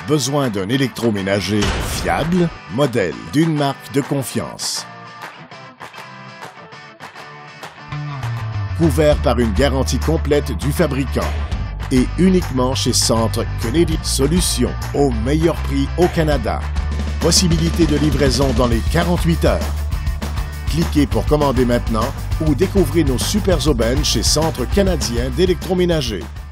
Besoin d'un électroménager fiable? Modèle d'une marque de confiance. Couvert par une garantie complète du fabricant. Et uniquement chez Centre Kennedy Solutions, au meilleur prix au Canada. Possibilité de livraison dans les 48 heures. Cliquez pour commander maintenant ou découvrez nos super aubaines chez Centre canadien d'électroménager.